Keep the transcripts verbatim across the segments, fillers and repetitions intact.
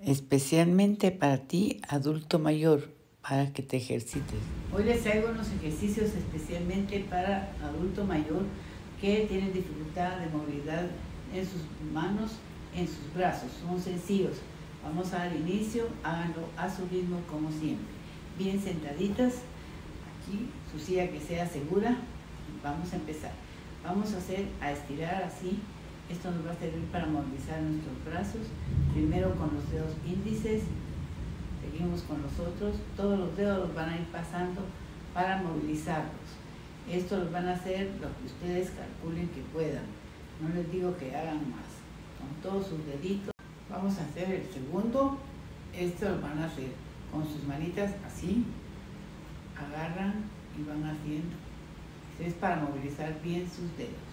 especialmente para ti, adulto mayor, para que te ejercites. Hoy les traigo unos ejercicios especialmente para adulto mayor que tiene dificultad de movilidad en sus manos, en sus brazos. Son sencillos. Vamos a dar inicio, háganlo a su ritmo como siempre. Bien sentaditas, aquí, su silla que sea segura. Vamos a empezar. Vamos a hacer, a estirar así. Esto nos va a servir para movilizar nuestros brazos. Primero con los dedos índices, seguimos con los otros. Todos los dedos los van a ir pasando para movilizarlos. Esto los van a hacer lo que ustedes calculen que puedan. No les digo que hagan más. Con todos sus deditos. Vamos a hacer el segundo. Esto lo van a hacer con sus manitas así. Agarran y van haciendo. Esto es para movilizar bien sus dedos.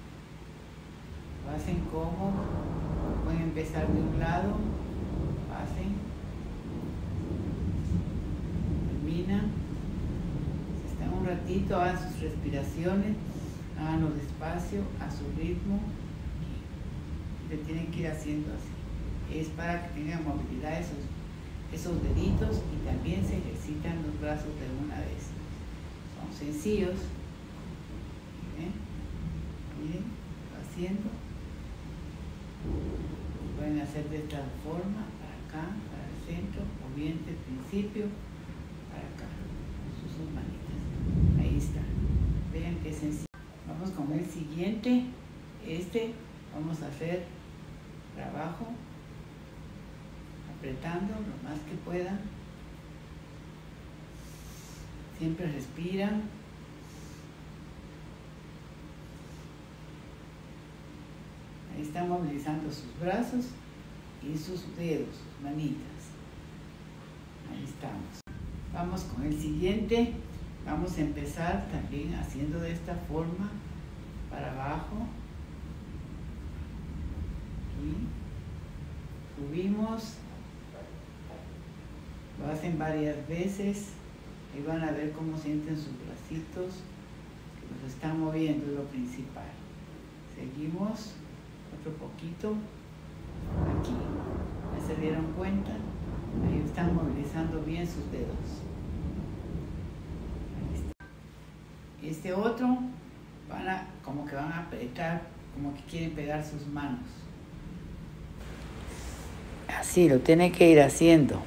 Lo hacen como, pueden empezar de un lado, hacen, terminan, están un ratito, hagan sus respiraciones, háganlo despacio, a su ritmo, y le tienen que ir haciendo así. Es para que tengan movilidad esos, esos deditos y también se ejercitan los brazos de una vez. Son sencillos, miren, miren, lo haciendo. Pueden hacer de esta forma, para acá, para el centro, o bien del principio, para acá, con sus manitas. Ahí está. Vean qué sencillo. Vamos con el siguiente. Este vamos a hacer trabajo, apretando lo más que puedan. Siempre respiran. Ahí están movilizando sus brazos y sus dedos, sus manitas. Ahí estamos. Vamos con el siguiente. Vamos a empezar también haciendo de esta forma para abajo. Aquí. Subimos. Lo hacen varias veces. Ahí van a ver cómo sienten sus bracitos. Que los están moviendo, es lo principal. Seguimos. Otro poquito, aquí, ¿ya se dieron cuenta? Ahí están movilizando bien sus dedos. Ahí está. Este otro, van a, como que van a apretar, como que quieren pegar sus manos. Así, lo tienen que ir haciendo.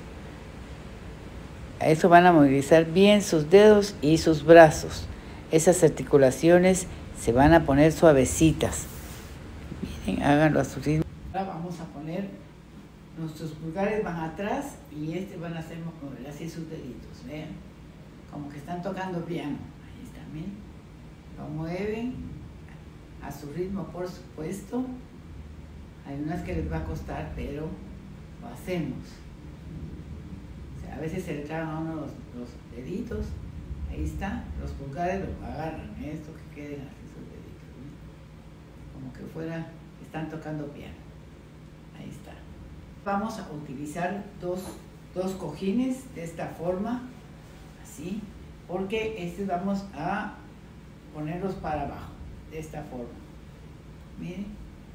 A eso van a movilizar bien sus dedos y sus brazos. Esas articulaciones se van a poner suavecitas. Miren, háganlo a su ritmo. Ahora vamos a poner, nuestros pulgares van atrás y este van a hacer mover así sus deditos, vean, como que están tocando piano. Ahí está, miren, lo mueven a su ritmo, por supuesto. Hay unas que les va a costar, pero lo hacemos. O sea, a veces se le tragan a uno los, los deditos, ahí está, los pulgares lo agarran, esto que queden así sus deditos, ¿no? Como que fuera, están tocando piano. Ahí está. Vamos a utilizar dos, dos cojines de esta forma, así, porque estos vamos a ponerlos para abajo, de esta forma. Miren,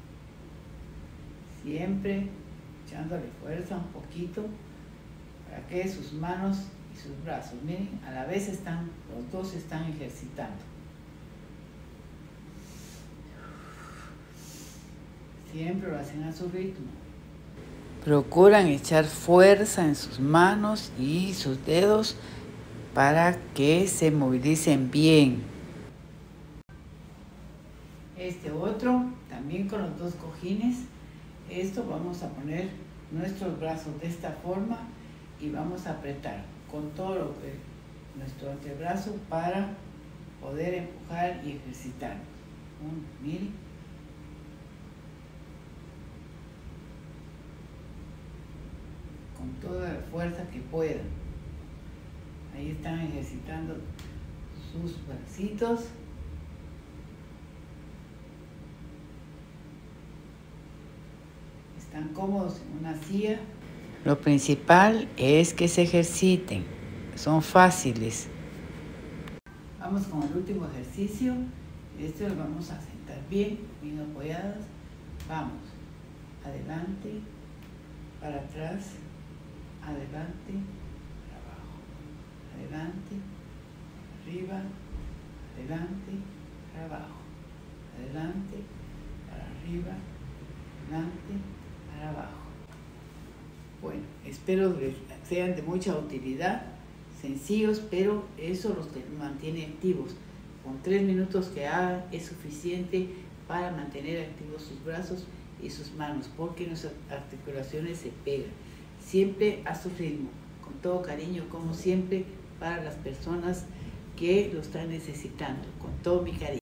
siempre echándole fuerza un poquito, para que sus manos y sus brazos, miren, a la vez están, los dos se están ejercitando. Siempre lo hacen a su ritmo. Procuran echar fuerza en sus manos y sus dedos para que se movilicen bien. Este otro, también con los dos cojines, esto vamos a poner nuestros brazos de esta forma y vamos a apretar con todo lo que nuestro antebrazo para poder empujar y ejercitarnos. Miren. Con toda la fuerza que puedan. Ahí están ejercitando sus bracitos. Están cómodos en una silla. Lo principal es que se ejerciten. Son fáciles. Vamos con el último ejercicio. Este lo vamos a sentar bien, bien apoyadas. Vamos. Adelante. para atrás, adelante, para abajo, adelante, arriba, adelante, para abajo, adelante, para arriba, adelante, para abajo. Bueno, espero que sean de mucha utilidad, sencillos, pero eso los mantiene activos. Con tres minutos que hagan es suficiente para mantener activos sus brazos y sus manos, porque nuestras articulaciones se pegan. Siempre a su ritmo, con todo cariño, como siempre, para las personas que lo están necesitando, con todo mi cariño.